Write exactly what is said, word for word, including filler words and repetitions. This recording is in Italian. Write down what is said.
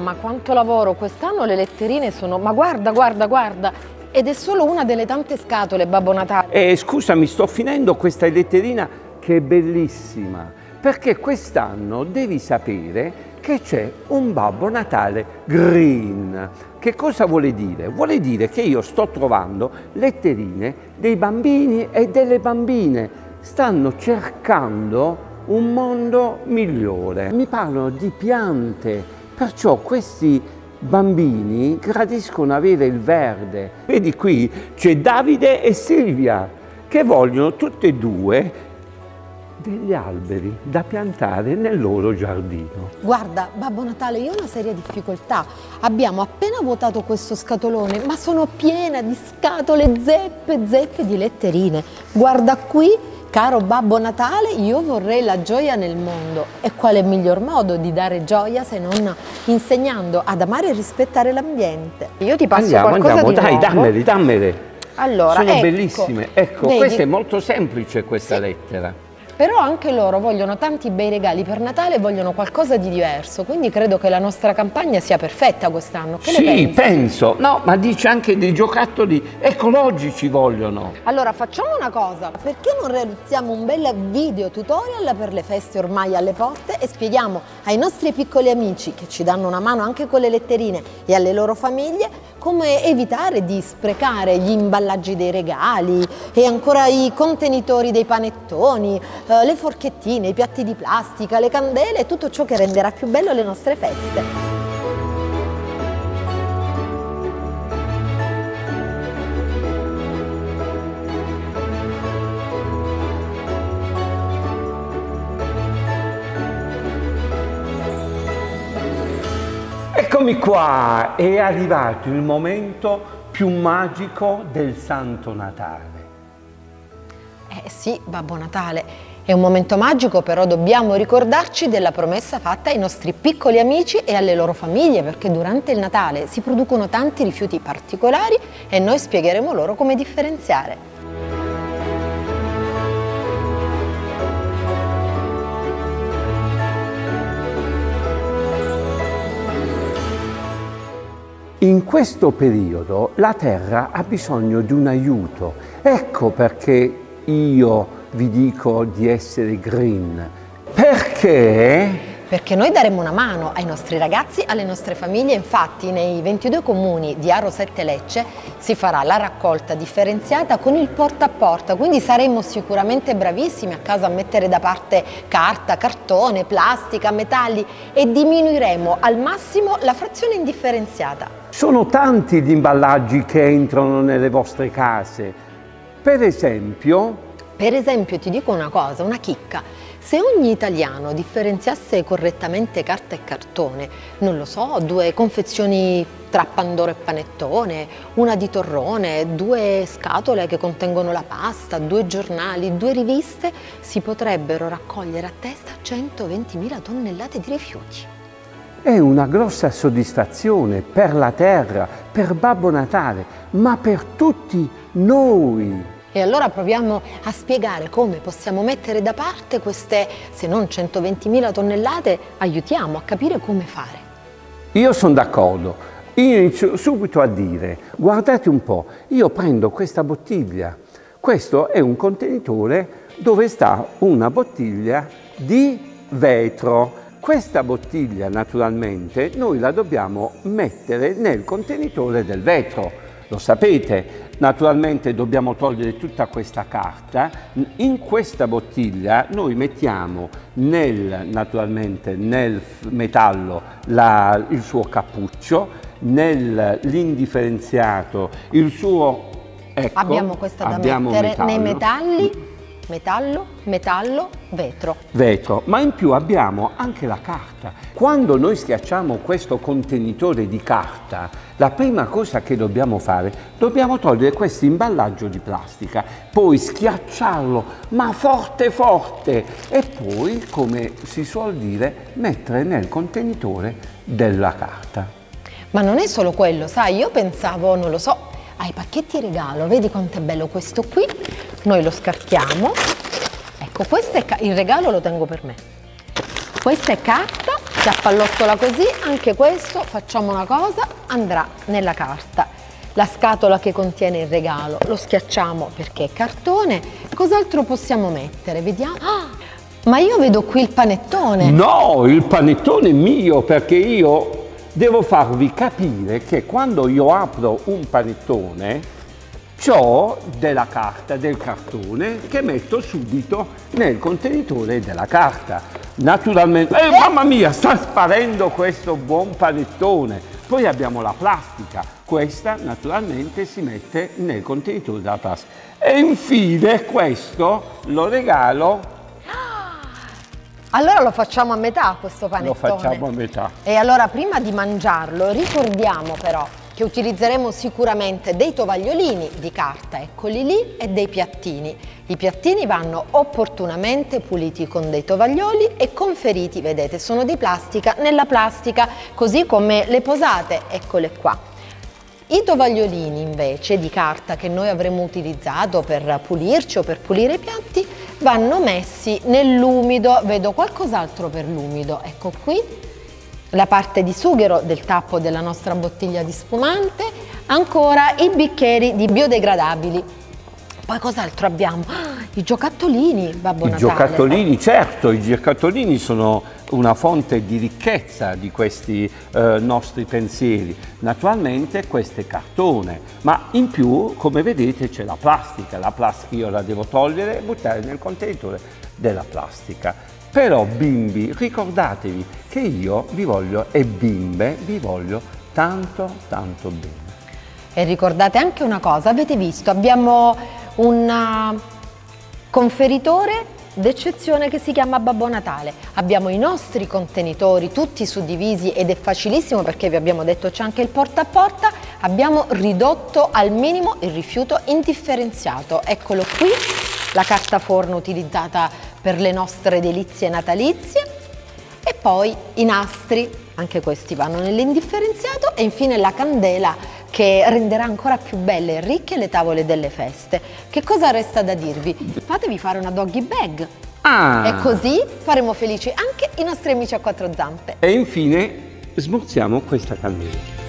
mamma, quanto lavoro! Quest'anno le letterine sono... Ma guarda, guarda, guarda! Ed è solo una delle tante scatole, Babbo Natale. Eh, scusami, sto finendo questa letterina che è bellissima, perché quest'anno devi sapere che c'è un Babbo Natale green. Che cosa vuole dire? Vuole dire che io sto trovando letterine dei bambini e delle bambine. Stanno cercando un mondo migliore. Mi parlano di piante, perciò questi bambini gradiscono avere il verde. Vedi qui c'è Davide e Silvia che vogliono tutte e due degli alberi da piantare nel loro giardino. Guarda, Babbo Natale, io ho una seria difficoltà. Abbiamo appena votato questo scatolone, ma sono piena di scatole zeppe, zeppe di letterine. Guarda qui, caro Babbo Natale, io vorrei la gioia nel mondo. E quale miglior modo di dare gioia se non insegnando ad amare e rispettare l'ambiente? Io ti passo andiamo, qualcosa andiamo, di dai, nuovo. dammele, dammele. Allora, sono ecco, bellissime. Ecco, vedi? questa è molto semplice, questa Sì. lettera. Però anche loro vogliono tanti bei regali per Natale e vogliono qualcosa di diverso, quindi credo che la nostra campagna sia perfetta quest'anno. Che Sì, ne pensi? penso. No, ma dice anche dei giocattoli ecologici vogliono. Allora facciamo una cosa, perché non realizziamo un bel video tutorial per le feste ormai alle porte e spieghiamo ai nostri piccoli amici che ci danno una mano anche con le letterine e alle loro famiglie come evitare di sprecare gli imballaggi dei regali e ancora i contenitori dei panettoni, eh, le forchettine, i piatti di plastica, le candele e tutto ciò che renderà più bello le nostre feste. Eccomi qua, è arrivato il momento più magico del Santo Natale. Eh sì, Babbo Natale, è un momento magico, però dobbiamo ricordarci della promessa fatta ai nostri piccoli amici e alle loro famiglie, perché durante il Natale si producono tanti rifiuti particolari e noi spiegheremo loro come differenziare. In questo periodo la Terra ha bisogno di un aiuto. Ecco perché io vi dico di essere green. Perché? Perché noi daremo una mano ai nostri ragazzi, alle nostre famiglie. Infatti nei ventidue comuni di Aro sette Lecce si farà la raccolta differenziata con il porta a porta, quindi saremo sicuramente bravissimi a casa a mettere da parte carta, cartone, plastica, metalli e diminuiremo al massimo la frazione indifferenziata. Sono tanti gli imballaggi che entrano nelle vostre case. Per esempio... Per esempio ti dico una cosa, una chicca. Se ogni italiano differenziasse correttamente carta e cartone, non lo so, due confezioni tra Pandoro e panettone, una di torrone, due scatole che contengono la pasta, due giornali, due riviste, si potrebbero raccogliere a testa centoventimila tonnellate di rifiuti. È una grossa soddisfazione per la terra, per Babbo Natale, ma per tutti noi. E allora proviamo a spiegare come possiamo mettere da parte queste, se non centoventimila tonnellate, aiutiamo a capire come fare. Io sono d'accordo. Io inizio subito a dire, guardate un po', io prendo questa bottiglia. Questo è un contenitore dove sta una bottiglia di vetro. Questa bottiglia, naturalmente, noi la dobbiamo mettere nel contenitore del vetro. Lo sapete, naturalmente dobbiamo togliere tutta questa carta. In questa bottiglia noi mettiamo nel, naturalmente nel metallo la, il suo cappuccio, nell'indifferenziato il suo... Ecco, abbiamo questa da abbiamo mettere metallo. nei metalli, metallo, metallo, vetro. Vetro, ma in più abbiamo anche la carta. Quando noi schiacciamo questo contenitore di carta, la prima cosa che dobbiamo fare, dobbiamo togliere questo imballaggio di plastica, poi schiacciarlo, ma forte forte, e poi, come si suol dire, mettere nel contenitore della carta. Ma non è solo quello, sai, io pensavo, non lo so, ai pacchetti regalo, vedi quanto è bello questo qui, noi lo scartiamo, ecco, questo è il regalo, lo tengo per me, questa è carta si appallottola così, anche questo, facciamo una cosa, andrà nella carta. La scatola che contiene il regalo lo schiacciamo perché è cartone. Cos'altro possiamo mettere? Vediamo. Ah, ma io vedo qui il panettone. No, il panettone è mio, perché io devo farvi capire che quando io apro un panettone c'ho della carta, del cartone che metto subito nel contenitore della carta. Naturalmente, eh, mamma mia, sta sparendo questo buon panettone. Poi abbiamo la plastica, questa naturalmente si mette nel contenitore della plastica. E infine questo lo regalo. Allora lo facciamo a metà questo panettone. Lo facciamo a metà. E allora prima di mangiarlo ricordiamo però che utilizzeremo sicuramente dei tovagliolini di carta, eccoli lì, e dei piattini. I piattini vanno opportunamente puliti con dei tovaglioli e conferiti, vedete, sono di plastica nella plastica, così come le posate, eccole qua. I tovagliolini invece di carta che noi avremmo utilizzato per pulirci o per pulire i piatti vanno messi nell'umido. Vedo qualcos'altro per l'umido, ecco qui. La parte di sughero del tappo della nostra bottiglia di spumante, ancora i bicchieri di biodegradabili. Poi cos'altro abbiamo? Ah, i giocattolini, Babbo Natale. I giocattolini, certo, i giocattolini sono una fonte di ricchezza di questi eh, nostri pensieri. Naturalmente questo è cartone, ma in più, come vedete, c'è la plastica. La plastica io la devo togliere e buttare nel contenitore della plastica. Però bimbi, ricordatevi che io vi voglio, e bimbe, vi voglio tanto tanto bene. E ricordate anche una cosa, avete visto, abbiamo un conferitore d'eccezione che si chiama Babbo Natale. Abbiamo i nostri contenitori tutti suddivisi ed è facilissimo perché vi abbiamo detto c'è anche il porta a porta. Abbiamo ridotto al minimo il rifiuto indifferenziato. Eccolo qui, la carta forno utilizzata per le nostre delizie natalizie, e poi i nastri, anche questi vanno nell'indifferenziato, e infine la candela che renderà ancora più belle e ricche le tavole delle feste. Che cosa resta da dirvi? Fatevi fare una doggy bag Ah. e così faremo felici anche i nostri amici a quattro zampe. E infine smorziamo questa candela.